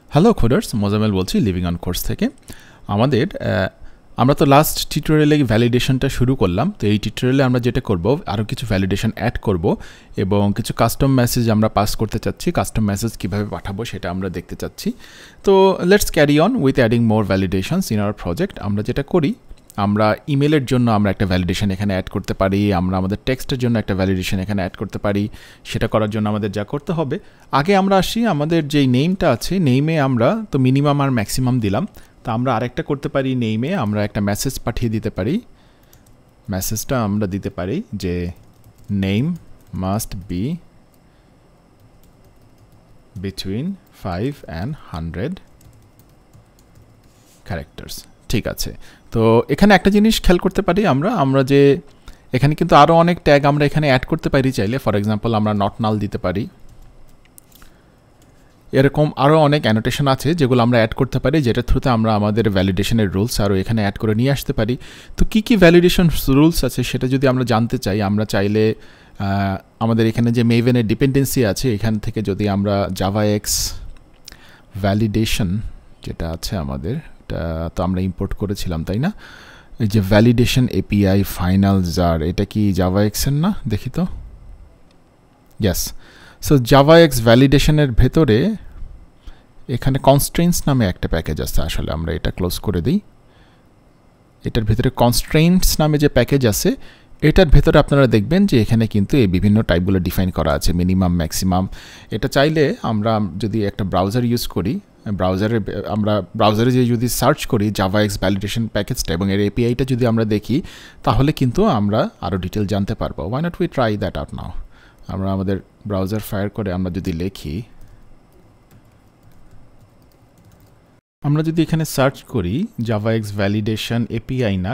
Hello coders, Mozammel বলছি living on course থেকে। আমরা তো লাস্ট টিউটোরিয়ালে ভ্যালিডেশনটা শুরু করলাম। তো এই টিউটোরিয়ালে আমরা যেটা করব, আরও কিছু ভ্যালিডেশন অ্যাড করব এবং কিছু কাস্টম মেসেজ আমরা পাস করতে চাচ্ছি। কাস্টম মেসেজ কীভাবে পাঠাবো সেটা আমরা দেখতে চাচ্ছি। তো let's carry on with adding more validations in our project. আমরা যেটা করি, আমরা ইমেলের জন্য আমরা একটা ভ্যালিডেশন এখানে অ্যাড করতে পারি, আমরা আমাদের টেক্সটের জন্য একটা ভ্যালিডেশন এখানে অ্যাড করতে পারি। সেটা করার জন্য আমাদের যা করতে হবে, আগে আমরা আসি আমাদের যেই নেমটা আছে, নেমে আমরা তো মিনিমাম আর ম্যাক্সিমাম দিলাম। তো আমরা আরেকটা করতে পারি, নেমে আমরা একটা মেসেজ পাঠিয়ে দিতে পারি। মেসেজটা আমরা দিতে পারি যে name must be between 5 and 100 characters. ঠিক আছে, তো এখানে একটা জিনিস খেয়াল করতে পারি আমরা যে এখানে কিন্তু আরও অনেক ট্যাগ আমরা এখানে অ্যাড করতে পারি চাইলে। ফর এক্সাম্পল আমরা নট নাল দিতে পারি। এরকম আরও অনেক অ্যানোটেশন আছে যেগুলো আমরা অ্যাড করতে পারি, যেটার থ্রুতে আমরা আমাদের ভ্যালিডেশনের রুলস আরও এখানে অ্যাড করে নিয়ে আসতে পারি। তো কী কী ভ্যালিডেশন রুলস আছে সেটা যদি আমরা জানতে চাই, আমরা চাইলে আমাদের এখানে যে মেভেনের ডিপেন্ডেন্সি আছে এখান থেকে যদি আমরা জাভাএক্স ভ্যালিডেশন যেটা আছে আমাদের, এটা তো আমরা ইম্পোর্ট করেছিলাম তাই না? এই যে ভ্যালিডেশন এপিআই ফাইনাল জার, এটা কি জাভাএক্সের না? দেখি তো, ইয়েস। সো জাভাএক্স ভ্যালিডেশনের ভেতরে এখানে কনস্ট্রেন্টস নামে একটা প্যাকেজ আছে। আসলে আমরা এটা ক্লোজ করে দিই। এটার ভেতরে কনস্ট্রেন্টস নামে যে প্যাকেজ আছে, এটার ভেতরে আপনারা দেখবেন যে এখানে কিন্তু এই বিভিন্ন টাইপগুলো ডিফাইন করা আছে, মিনিমাম, ম্যাক্সিমাম। এটা চাইলে আমরা যদি একটা ব্রাউজার ইউজ করি, ব্রাউজারে যে যদি সার্চ করি জাভাএক্স ভ্যালিডেশন প্যাকেজটা এবং এর এপিআইটা যদি আমরা দেখি, তাহলে কিন্তু আমরা আরও ডিটেল জানতে পারবো। Why not we try that out now. আমরা আমাদের ব্রাউজার ফায়ার করে আমরা যদি লিখি, আমরা যদি এখানে সার্চ করি জাভাএক্স ভ্যালিডেশন এপিআই না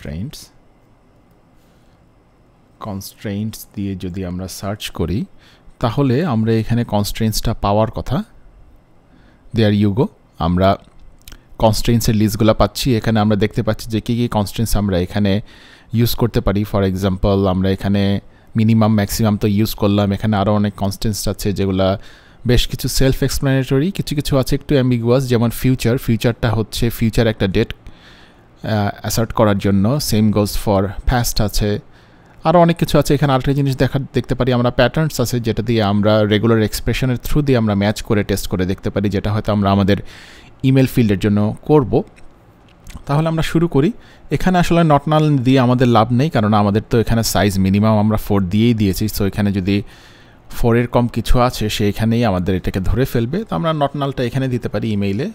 কনস্ট্রেন্টস দিয়ে যদি আমরা সার্চ করি, তাহলে আমরা এখানে কনস্ট্রেন্টসটা পাওয়ার কথা। দেয়ার ইউ গো, আমরা কনস্ট্রেন্টসের লিস্টগুলো পাচ্ছি। এখানে আমরা দেখতে পাচ্ছি যে কী কী কনস্ট্রেন্টস আমরা এখানে ইউজ করতে পারি। ফর এক্সাম্পল আমরা এখানে মিনিমাম ম্যাক্সিমাম তো ইউজ করলাম। এখানে আরও অনেক কনস্ট্রেন্টস আছে যেগুলো বেশ কিছু সেলফ এক্সপ্লেনেটরি, কিছু আছে একটু অ্যাম্বিগুয়াস। যেমন ফিউচারটা হচ্ছে ফিউচার একটা ডেট অ্যাসার্ট করার জন্য। সেম গোজ ফর ফাস্ট আছে, আরও অনেক কিছু আছে। এখানে আরেকটা জিনিস দেখতে পারি আমরা প্যাটার্নস আছে, যেটা দিয়ে আমরা রেগুলার এক্সপ্রেশনের থ্রু দিয়ে আমরা ম্যাচ করে টেস্ট করে দেখতে পারি, যেটা হয়তো আমরা আমাদের ইমেল ফিল্ডের জন্য করব। তাহলে আমরা শুরু করি। এখানে আসলে নট নাল দিয়ে আমাদের লাভ নেই, কারণ আমাদের তো এখানে সাইজ মিনিমাম আমরা 4 দিয়েই দিয়েছি। সো এখানে যদি 4-এর কম কিছু আছে সেইখানেই আমাদের এটাকে ধরে ফেলবে। তো আমরা নট নালটা এখানে দিতে পারি, ইমেইলে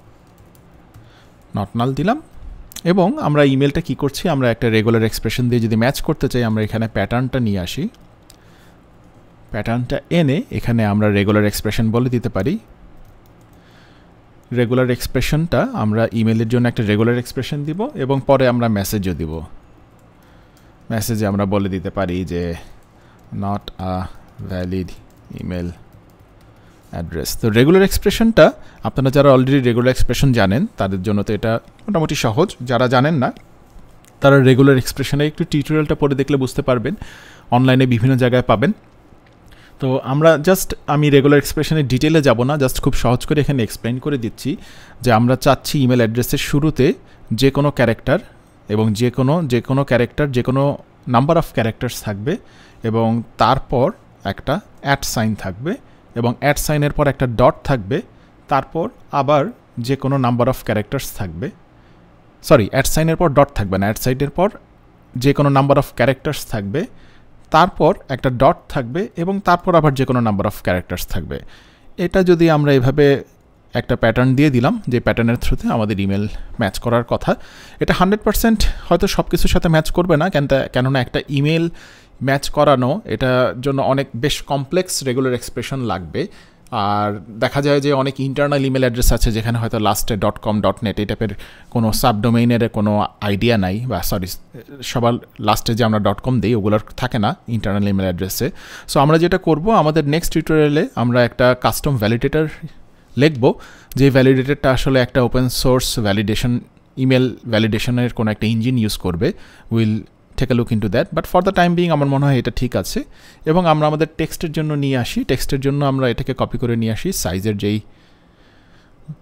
নট নাল দিলাম। এবং আমরা ইমেলটা কি করছি, আমরা একটা রেগুলার এক্সপ্রেশন দিয়ে যদি ম্যাচ করতে চাই, আমরা এখানে প্যাটার্নটা নিয়ে আসি। প্যাটার্নটা এনে এখানে আমরা রেগুলার এক্সপ্রেশন বলে দিতে পারি। রেগুলার এক্সপ্রেশনটা আমরা ইমেলের জন্য একটা রেগুলার এক্সপ্রেশন দিব এবং পরে আমরা মেসেজও দিব। মেসেজে আমরা বলে দিতে পারি যে not a valid email address. তো রেগুলার এক্সপ্রেশনটা আপনারা যারা অলরেডি রেগুলার এক্সপ্রেশন জানেন তাদের জন্য তো এটা মোটামুটি সহজ। যারা জানেন না তারা রেগুলার এক্সপ্রেশনে একটু টিউটোরিয়ালটা পড়ে দেখলে বুঝতে পারবেন, অনলাইনে বিভিন্ন জায়গায় পাবেন। তো আমি রেগুলার এক্সপ্রেশনের ডিটেলে যাব না, জাস্ট খুব সহজ করে এখানে এক্সপ্লেন করে দিচ্ছি যে আমরা চাচ্ছি ইমেল অ্যাড্রেসের শুরুতে যে কোনো ক্যারেক্টার এবং যে কোনো ক্যারেক্টার যে কোনো নাম্বার অফ ক্যারেক্টার্স থাকবে এবং তারপর একটা অ্যাট সাইন থাকবে এবং অ্যাট সাইনের পর একটা ডট থাকবে, তারপর আবার যে কোনো নাম্বার অফ ক্যারেক্টার্স থাকবে। সরি, অ্যাট সাইনের পর ডট থাকবে না, অ্যাট সাইনের পর যে কোনো নাম্বার অফ ক্যারেক্টার্স থাকবে, তারপর একটা ডট থাকবে এবং তারপর আবার যে কোনো নাম্বার অফ ক্যারেক্টার্স থাকবে। এটা যদি আমরা এভাবে একটা প্যাটার্ন দিয়ে দিলাম, যে প্যাটার্নের থ্রুতে আমাদের ইমেল ম্যাচ করার কথা। এটা 100% হয়তো সব কিছুর সাথে ম্যাচ করবে না, কেননা একটা ইমেল ম্যাচ করানো এটার জন্য বেশ কমপ্লেক্স রেগুলার এক্সপ্রেশন লাগবে। আর দেখা যায় যে অনেক ইন্টারনাল ইমেল অ্যাড্রেস আছে যেখানে হয়তো লাস্টে .com .net এই টাইপের কোনো সাবডোমেইনের কোনো আইডিয়া নাই, বা সবার লাস্টে যে আমরা .com দিই ওগুলোর থাকে না ইন্টারনাল ইমেল অ্যাড্রেসে। সো আমরা যেটা করব, আমাদের নেক্সট টিউটোরিয়ালে আমরা একটা কাস্টম ভ্যালিডেটর লিখব, যে ভ্যালিডেটরটা আসলে একটা ওপেন সোর্স ইমেল ভ্যালিডেশনের কোনো একটা ইঞ্জিন ইউজ করবে। Will take a look into that, but for the time being আমার মনে হয় এটা ঠিক আছে। এবং আমরা আমাদের টেক্সটের জন্য নিয়ে আসি, টেক্সটের জন্য আমরা এটাকে কপি করে নিয়ে আসি সাইজের যেই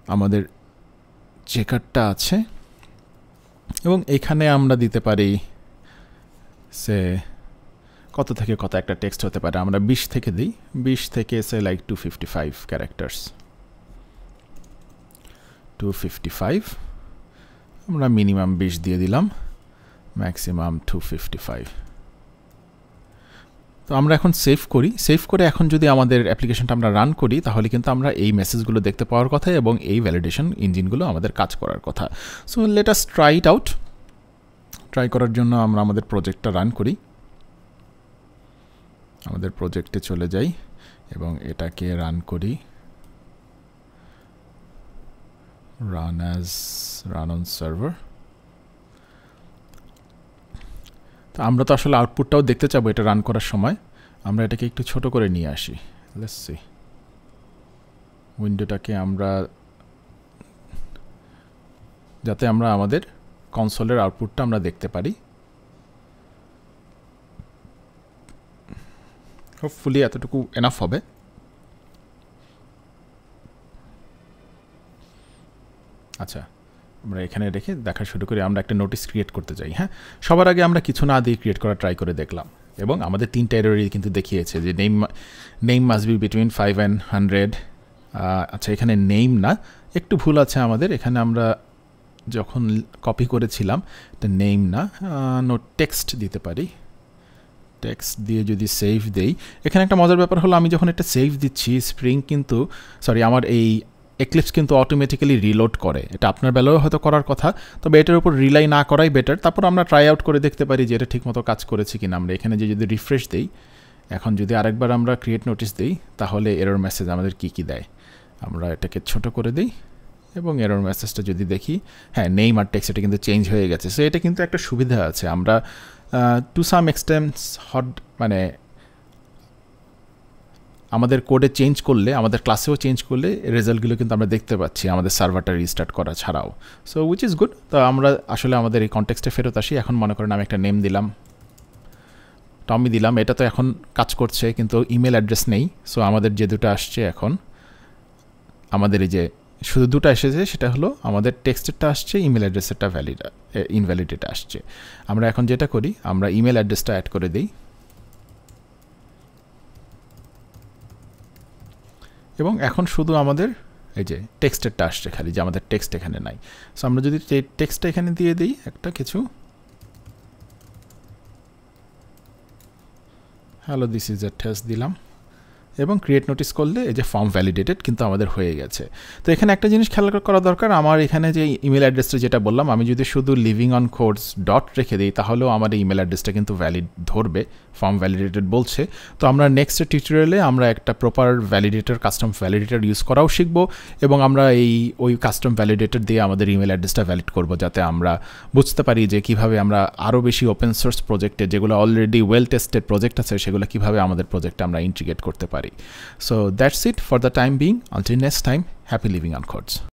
আমাদের চেকারটা আছে এবং এখানে আমরা দিতে পারি সে কত থেকে কত একটা টেক্সট হতে পারে, আমরা 20 থেকে দিই, 20 থেকে সে লাইক 255 ক্যারেক্টার্স, 255, আমরা মিনিমাম 20 দিয়ে দিলাম, ম্যাক্সিমাম 255। তো আমরা এখন সেভ করি, সেভ করে এখন যদি আমাদের অ্যাপ্লিকেশনটা আমরা রান করি তাহলে কিন্তু আমরা এই মেসেজগুলো দেখতে পাওয়ার কথা এবং এই ভ্যালিডেশন ইঞ্জিনগুলো আমাদের কাজ করার কথা। So let us try it out. Try করার জন্য আমরা আমাদের প্রজেক্টটা রান করি, আমাদের প্রজেক্টে চলে যাই এবং এটাকে রান করি, রান অন সার্ভার। তো আমরা তো আসলে আউটপুটটাও দেখতে চাবো এটা রান করার সময়, আমরা এটাকে একটু ছোট করে নিয়ে আসি। লেটস সি, উইন্ডোটাকে আমরা যাতে আমরা আমাদের কনসোলের আউটপুটটা আমরা দেখতে পারি। হোপফুলি এতটুকু এনাফ হবে। আচ্ছা, আমরা এখানে রেখে দেখা শুরু করি, আমরা একটা নোটিস ক্রিয়েট করতে যাই। হ্যাঁ, সবার আগে আমরা কিছু না দিয়ে ক্রিয়েট করা ট্রাই করে দেখলাম এবং আমাদের 3টা এররই কিন্তু দেখিয়েছে যে name must be between 5 and 100। আচ্ছা, এখানে নেম না, একটু ভুল আছে আমাদের, এখানে আমরা যখন কপি করেছিলাম এটা নেম না, টেক্সট দিতে পারি। টেক্সট দিয়ে যদি সেভ দেই, এখানে একটা মজার ব্যাপার হলো আমি যখন একটা সেভ দিচ্ছি স্প্রিং কিন্তু আমার এই এক্লিপস কিন্তু অটোমেটিক্যালি রিলোড করে। এটা আপনার বেলায়ও হয়তো করার কথা, তবে এটার উপর রিলাই না করাই বেটার। তারপর আমরা ট্রাই আউট করে দেখতে পারি যে এটা ঠিকমতো কাজ করেছে কিনা। আমরা এখানে যে যদি রিফ্রেশ দেই, এখন যদি আরেকবার আমরা ক্রিয়েট নোটিস দিই তাহলে এরর মেসেজ আমাদের কি দেয়। আমরা এটাকে ছোট করে দিই এবং এরর মেসেজটা যদি দেখি, হ্যাঁ, নেম আর টেক্সট এটা কিন্তু চেঞ্জ হয়ে গেছে। সো এটা কিন্তু একটা সুবিধা আছে, আমরা টু সাম এক্সটেন্ট আমাদের কোডে চেঞ্জ করলে, আমাদের ক্লাসেও চেঞ্জ করলে রেজাল্টগুলো কিন্তু আমরা দেখতে পাচ্ছি আমাদের সার্ভারটা রিস্টার্ট করা ছাড়াও। So which is good. তো আমরা আসলে আমাদের এই কনটেক্সটে ফেরত আসি। এখন মনে করেন আমি একটা নেম দিলাম, টমি দিলাম, এটা তো এখন কাজ করছে কিন্তু ইমেল অ্যাড্রেস নেই। সো আমাদের যে দুটো আসছে এখন, আমাদের এই যে শুধু দুটো এসেছে, সেটা হলো আমাদের টেক্সটেরটা আসছে, ইমেল অ্যাড্রেসেরটা ইনভ্যালিড এটা আসছে। আমরা এখন যেটা করি, আমরা ইমেল অ্যাড্রেসটা অ্যাড করে দিই এবং এখন শুধু আমাদের এই যে টেক্সটেরটা আসছে খালি, যে আমাদের টেক্সট এখানে নাই। সো আমরা যদি টেক্সটটা এখানে দিয়ে দিই একটা কিছু, hello this is a test দিলাম এবং ক্রিয়েট নোটিস করলে এই যে ফর্ম ভ্যালিডেটেড কিন্তু আমাদের হয়ে গেছে। তো এখানে একটা জিনিস খেয়াল করা দরকার, আমার এখানে যে ইমেল অ্যাড্রেসটা যেটা বললাম, আমি যদি শুধু লিভিং অন কোর্স ডট রেখে দিই তাহলেও আমার এই ইমেল অ্যাড্রেসটা কিন্তু ভ্যালিড ধরবে, ফর্ম ভ্যালিডেটেড বলছে। তো আমরা নেক্সট টিউটোরিয়ালে আমরা একটা proper validator, custom validator use করাও শিখবো এবং আমরা ওই কাস্টম ভ্যালিডেটর দিয়ে আমাদের ইমেল অ্যাড্রেসটা ভ্যালিড করবো, যাতে আমরা বুঝতে পারি যে কীভাবে আমরা আরও বেশি ওপেন সোর্স প্রজেক্টে, যেগুলো অলরেডি ওয়েল টেস্টেড প্রজেক্ট আছে, সেগুলো কীভাবে আমাদের প্রজেক্টে আমরা ইন্টিগ্রেট করতে পারি। So that's it for the time being. Until next time, happy living on codes.